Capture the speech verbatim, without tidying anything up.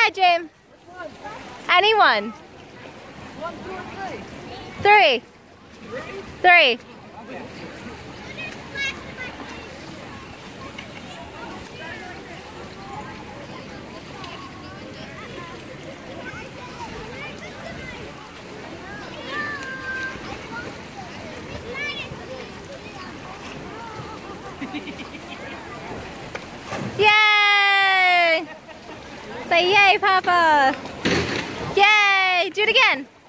ahead, James. Anyone. One, two, or Three. three? Three. Yay! Say yay, Papa! Yay! Do it again!